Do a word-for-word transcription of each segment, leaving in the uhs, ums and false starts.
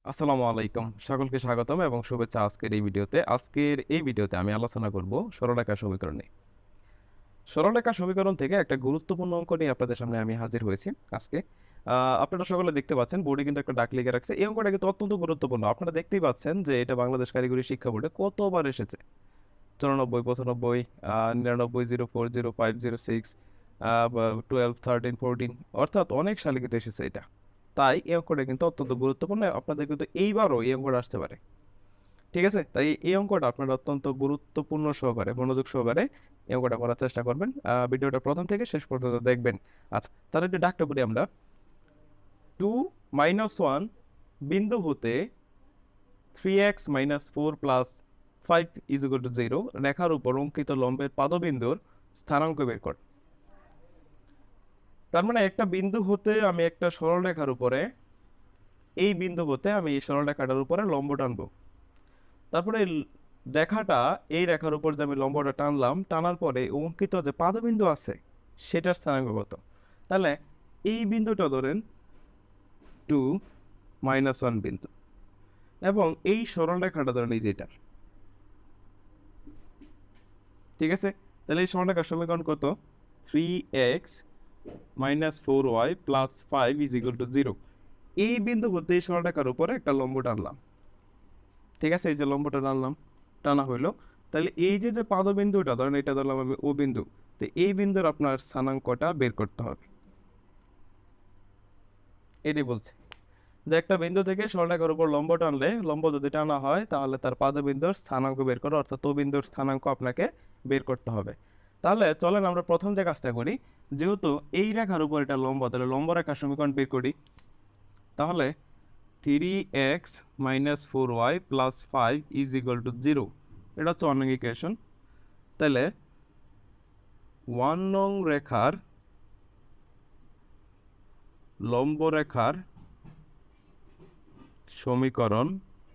আসসালামু আলাইকুম, সকলকে স্বাগতম এবং শুভেচ্ছা। আজকের এই ভিডিওতে আজকের এই ভিডিওতে আমি আলোচনা করব সরলরেখা সমীকরণ নিয়ে। সরলরেখা সমীকরণ থেকে একটা গুরুত্বপূর্ণ অঙ্ক নিয়ে আপনাদের সামনে আমি হাজির হয়েছি আজকে। আহ, আপনারা সকলে দেখতে পাচ্ছেন বোর্ডে কিন্তু একটা ডাক লিখে রাখছে। এই অঙ্কটা কিন্তু অত্যন্ত গুরুত্বপূর্ণ। আপনারা দেখতেই পাচ্ছেন যে এটা বাংলাদেশ কারিগরি শিক্ষা বোর্ডে কতবার এসেছে। চুরানব্বই, পঁচানব্বই, আহ, নিরানব্বই, zero four, zero five, zero six, twelve, thirteen, fourteen, অর্থাৎ অনেক সালে কিন্তু এসেছে এটা। তাই এই অঙ্কটা কিন্তু অত্যন্ত গুরুত্বপূর্ণ। আপনাদের কিন্তু এইবারও এই অঙ্কটা আসতে পারে। ঠিক আছে, তাই এই অঙ্কটা আপনারা অত্যন্ত গুরুত্বপূর্ণ সহকারে, মনোযোগ সহকারে এই অঙ্কটা করার চেষ্টা করবেন। আহ, ভিডিওটা প্রথম থেকে শেষ পর্যন্ত দেখবেন। আচ্ছা, তাহলে একটু ডাকটা বলি আমরা। টু মাইনাস ওয়ান বিন্দু হতে three X minus four plus five is equal to zero রেখার উপর অঙ্কিত লম্বের পাদবিন্দুর স্থানাঙ্ক বের কর। তার মানে একটা বিন্দু হতে আমি একটা সরল রেখার উপরে, এই বিন্দু হতে আমি এই সরল রেখাটার উপরে লম্ব টানবো। তারপরে এই রেখাটা, এই রেখার উপর যে আমি লম্বটা টানলাম, টানার পরে অঙ্কিত যে পাদবিন্দু আছে সেটার স্থানাঙ্ক কত। তাহলে এই বিন্দুটা ধরেন টু মাইনাস ওয়ান বিন্দু, এবং এই সরল রেখাটা ধরেন এই যেটার। ঠিক আছে, তাহলে এই সরল রেখার সমীকরণ কত? Three X minus four Y plus five is equal to zero. এই বিন্দু হতে এই সরল রেখার উপরে একটা লম্ব টানলাম। ঠিক আছে, এই যে লম্বটা টানলাম, টানা হইলো। তাহলে এই যে যে পাদবিন্দুটা ধরেন, এটা ধরলাম আমি ও বিন্দু, তো এই বিন্দুর আপনার স্থানাঙ্কটা বের করতে হবে। এটি বলছে যে একটা বিন্দু থেকে সরলরেখার উপর লম্ব টানলে, লম্ব যদি টানা হয় তাহলে তার পাদবিন্দুর স্থানাঙ্ক বের করো, অর্থাৎ ও বিন্দুর স্থানাঙ্ক আপনাকে বের করতে হবে। তাহলে চলেন আমরা প্রথম যে কাজটা করি। যেহেতু এই রেখার উপর এটা লম্ব, তাহলে লম্ব রেখার সমীকরণ বের করি। তাহলে three X minus four Y plus five is equal to zero, এটা হচ্ছে ওয়ান নং ইকুয়েশন। তাহলে ওয়ান নং রেখার লম্ব রেখার সমীকরণ,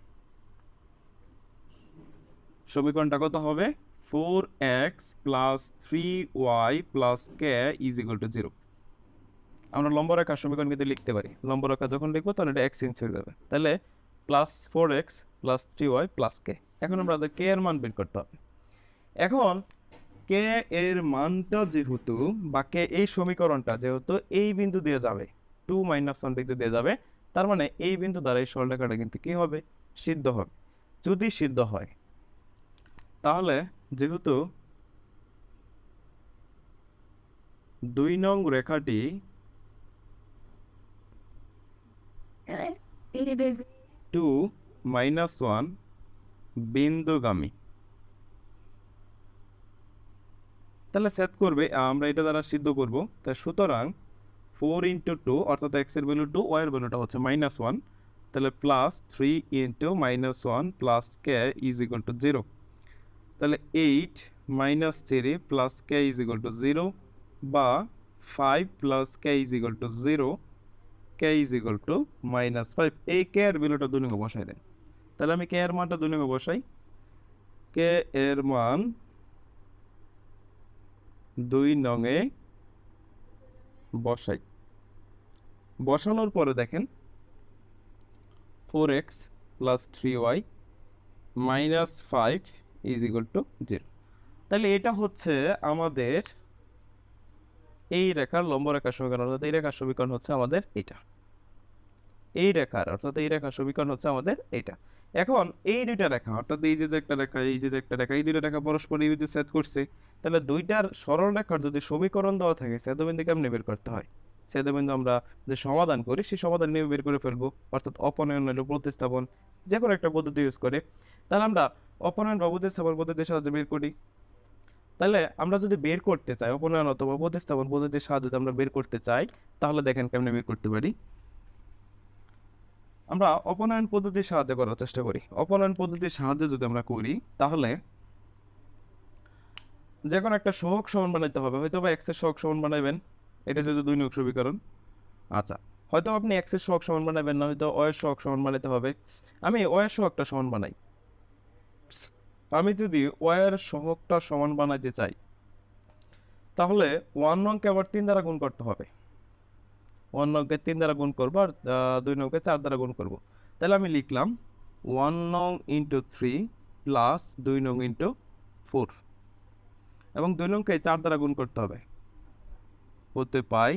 সমীকরণটা কত হবে? Four X plus three Y plus K is equal to zero. আমরা লম্ব রেখার সমীকরণ কিন্তু লিখতে পারি। লম্ব রেখা যখন লিখবো তখন এটা এক্স চেঞ্জ হয়ে যাবে। তাহলে plus four X plus three Y plus K. এখন আমাদের কে এর মান বের করতে হবে। এখন কে এর মানটা যেহেতু, বা কে এই সমীকরণটা যেহেতু এই বিন্দু দিয়ে যাবে, টু মাইনাস ওয়ান বিন্দু দিয়ে যাবে, তার মানে এই বিন্দু দ্বারা এই সরলরেখাটা কিন্তু কি হবে? সিদ্ধ হবে। যদি সিদ্ধ হয় তাহলে যেহেতু দুই নং রেখাটি টু মাইনাস ওয়ান বিন্দুগামী, তাহলে সেট করবে, আমরা এটা দ্বারা সিদ্ধ করব। তাই সুতরাং ফোর ইন্টু টু, অর্থাৎ এক্স এর ভ্যালু টু, ওয়াই এর ভ্যালুটা হচ্ছে মাইনাস ওয়ান। তাহলে plus three into minus one plus K is equal to zero. তাহলে eight minus three plus K is equal to zero, বা five plus K is equal to zero, K is equal to minus five. এই K এর ভ্যালুটা দুই নঙ্গে বসাই দেন। তাহলে আমি কে এর মানটা দুই নঙ্গে বসাই। কে এর মান দুই নঙে বসাই। বসানোর পরে দেখেন four X plus three Y minus five is equal to zero. তাহলে এটা হচ্ছে আমাদের এই রেখার লম্ব রেখার সমীকরণ, অর্থাৎ এই রেখার সমীকরণ হচ্ছে আমাদের এটা। এই রেখার অর্থাৎ এই রেখার সমীকরণ হচ্ছে আমাদের এটা। এখন এই দুইটা রেখা, অর্থাৎ এই যে যে একটা রেখা, এই যে যে একটা রেখা, এই দুইটা রেখা পরস্পর এই যে ছেদ করছে, তাহলে দুইটার সরল রেখার যদি সমীকরণ দেওয়া থাকে, ছেদবিন্দু কেমনে বের করতে হয়? ছেদবিন্দু আমরা যে সমাধান করি সেই সমাধান নিয়ে বের করে ফেলবো, অর্থাৎ অপনয়ন হলো প্রতিস্থাপন, যে কোনো একটা পদ্ধতি ইউজ করে। তাহলে আমরা অপনয়ন বা প্রতিস্থাপন পদ্ধতির সাহায্যে বের করি। তাহলে আমরা যদি বের করতে চাই অপনয়ন অথবা প্রতিস্থাপন পদ্ধতির সাহায্যে যদি আমরা বের করতে চাই, তাহলে দেখেন কেমনে বের করতে পারি। আমরা অপনয়ন পদ্ধতির সাহায্যে করার চেষ্টা করি। অপনয়ন পদ্ধতির সাহায্যে যদি আমরা করি, তাহলে যে কোনো একটা সহগ সমান বানাইতে হবে। হয়তো বা এক্স এর সহগ সমান বানাইবেন, এটা যদি দুই নং সমীকরণ। আচ্ছা, হয়তো আপনি এক্স এর সহগ সমান বানাবেন না, হয়তো ওয়াই এর সহগ সমান বানাইতে হবে। আমি ওয়াই এর সহগটা সমান বানাই। আমি যদি ওয়াই এর সহগটা সমান বানাইতে চাই, তাহলে ওয়ান নংকে আবার তিন দ্বারা গুণ করতে হবে। ওয়ান নংকে তিন দ্বারা গুণ করবো, আর দুই নংকে চার দ্বারা গুণ করবো। তাহলে আমি লিখলাম ওয়ান নং ইন্টু থ্রি প্লাস দুই নং ইন্টু ফোর, এবং দুই নংকে চার দ্বারা গুণ করতে হবে, হতে পাই।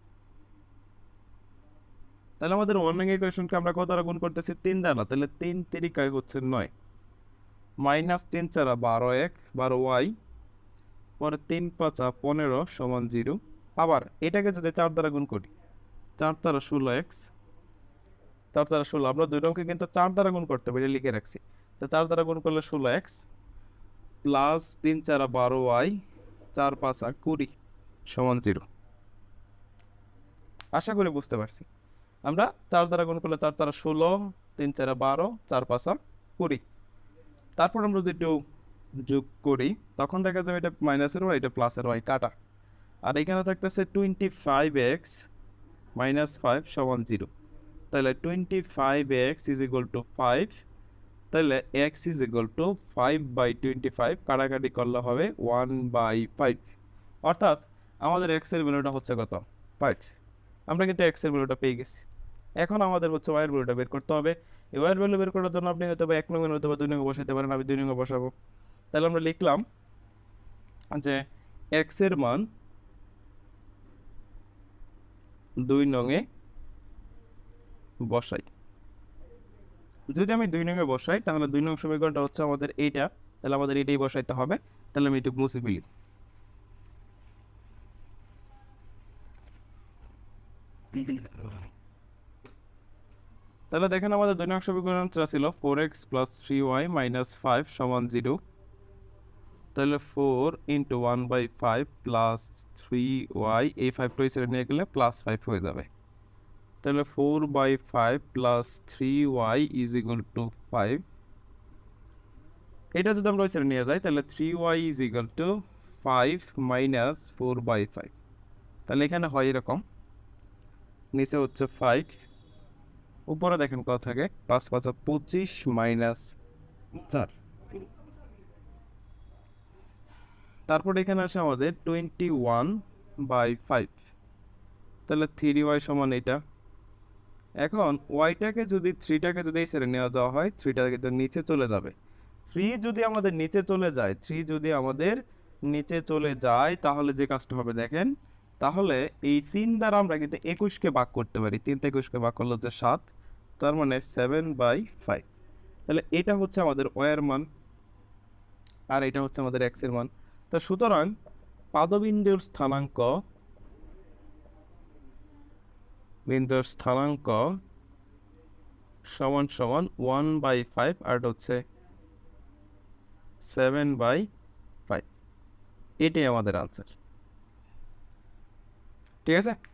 তাহলে আমাদের ওয়ান নং ইকুয়েশনকে আমরা কত দ্বারা গুণ করতেছি? তিন দ্বারা। তাহলে তিন তিরিকায় হচ্ছে নয়, মাইনাস তিন চারা বারো, এক বারো ওয়াই, পরে তিন পাঁচা পনেরো সমান জিরো। আবার এটাকে যদি চার দ্বারা গুণ করি, চার দ্বারা ষোলো এক্স, চার দ্বারা ষোলো, আমরা দুই নংকে কিন্তু চার দ্বারা গুণ করতে পারি, লিখে রাখছি। তো চার দ্বারা গুণ করলে ষোলো এক্স প্লাস তিন চারা বারো ওয়াই, চার পাঁচা কুড়ি সমান জিরো। আশা করি বুঝতে পারছি। আমরা চার দ্বারা গুণ করলে চার চারা ষোলো, তিন চারা বারো, চার পাঁচা কুড়ি। তারপর আমরা যদি একটু যোগ করি তখন দেখা যাবে এটা মাইনাসের ওয়াই, এটা প্লাসের ওয়াই কাটা। আর এখানে থাকতেছে twenty five X minus five সমান জিরো। তাহলে twenty five X is equal to five, তাহলে X is equal to five by twenty five, কাটাকাটি করলে হবে ওয়ান বাই ফাইভ। অর্থাৎ আমাদের এক্সের ভ্যালুটা হচ্ছে কত? ফাইভ। আমরা কিন্তু এক্সের ভ্যালুটা পেয়ে গেছি। এখন আমাদের হচ্ছে ওয়াইয়ের ভ্যালুটা বের করতে হবে। এই ওয়াইয়ের ভ্যালু বের করার জন্য আপনি হয়তো বা এক নঙ্গে হয়তো বা দুই নঙ্গে বসাতে পারেন, আমি দুই নঙ্গে বসাবো। তাহলে আমরা লিখলাম যে এক্সের মান দুই নঙে বসাই। যদি আমি দুই নঙে বসাই তাহলে দুই নং সমীকরণটা হচ্ছে আমাদের এইটা, তাহলে আমাদের এটাই বসাইতে হবে। তাহলে আমি একটু মুছে ফেলি। তাহলে দেখেন আমাদের দুই নং সমীকরণটা ছিল four X plus three Y minus five সমান জিরো। তাহলে four into one by five plus three Y, এই ফাইভটা হিসেবে নিয়ে গেলে প্লাস ফাইভ হয়ে যাবে। তাহলে four by five plus three Y is equal to five. এটা যদি আমরা হিসেবে নিয়ে যাই তাহলে three Y is equal to five minus four by five. তাহলে এখানে হয় এরকম, নিচে হচ্ছে ফাইভ, উপরে দেখেন কত থাকে, পাঁচ পাঁচ পঁচিশ মাইনাস চার। তারপর এখানে আসে আমাদের টোয়েন্টি ওয়ান বাই ফাইভ, তাহলে থ্রি ওয়াই সমান এটা। এখন ওয়াইটাকে যদি থ্রিটাকে যদি এই সাইডে নেওয়া যাওয়া হয়, থ্রিটা কিন্তু নিচে চলে যাবে। থ্রি যদি আমাদের নিচে চলে যায়, থ্রি যদি আমাদের নিচে চলে যায় তাহলে যে কাজটা হবে দেখেন, তাহলে এই তিন দ্বারা আমরা কিন্তু একুশকে ভাগ করতে পারি। তিনটা একুশকে ভাগ করলে হচ্ছে সাত, তার মানে সেভেন বাই ফাইভ। তাহলে এটা হচ্ছে আমাদের ওয়াইয়ের মান, আর এটা হচ্ছে আমাদের এক্স এর মান। তো সুতরাং পাদবিন্দুর স্থানাঙ্ক বিন্দুর স্থানাঙ্ক সমান সমান ওয়ান বাই ফাইভ, আর হচ্ছে সেভেন বাই ফাইভ। এটাই আমাদের আনসার। ঠিক আছে।